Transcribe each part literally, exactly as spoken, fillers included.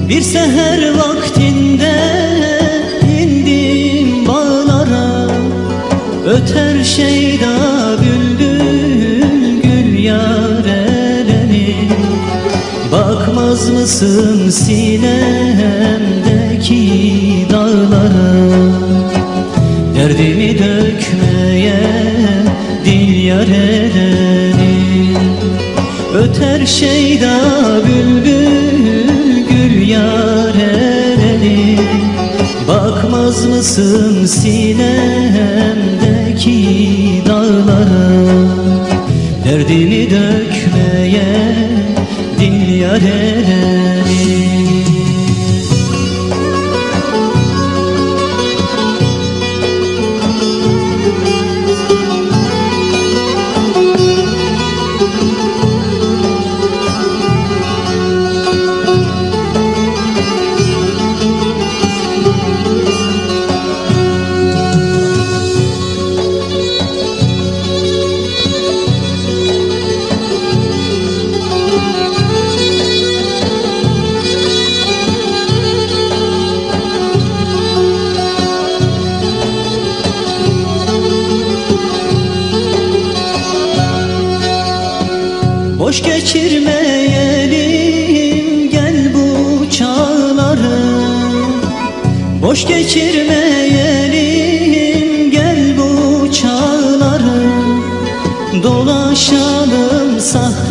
Bir seher vaktinde indim bağlara, öter şeyda bülbül gül yareleni. Bakmaz mısın sinemdeki dağlara, derdimi dökmeye dil yareleni. Öter şeyda bülbül gül yareleni. Bakmaz mısın sinemdeki dağlara, derdimi dökmeye dil yareleni. Boş geçirmeyelim gel bu çağları, boş geçirmeyelim gel bu çağları. Dolaşalım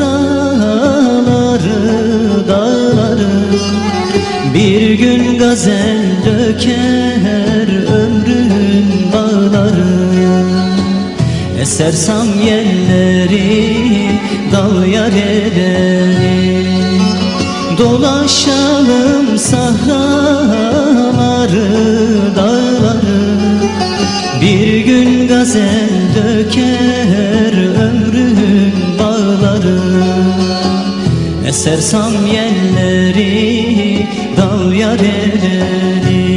sahraları, dağları. Bir gün gazel döker ömrün bağları. Eser samyelleri, dal yareleni. Dolaşalım sahraları, dağları. Bir gün gazel döker ömrün bağları. Eser samyelleri, dal yareleni.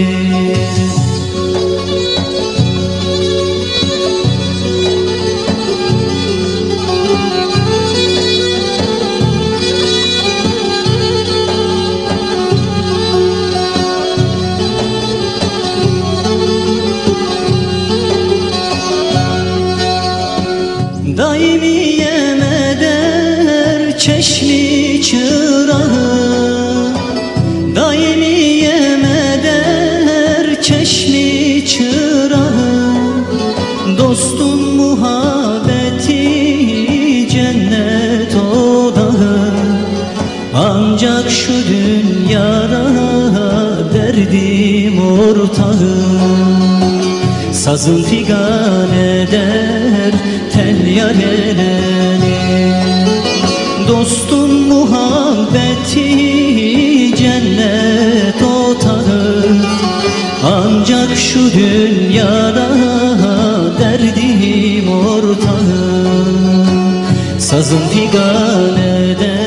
Daimiyem eder çeşmi çırağı, daimiyem eder çeşmi çırağı. Dostun muhabbeti cennet odağı, ancak şu dünyada derdim ortağı. Sazın figan eder tel yareleni. Dostun muhabbeti cennet otağı, ancak şu dünyada derdim ortağı. Sazın figan eder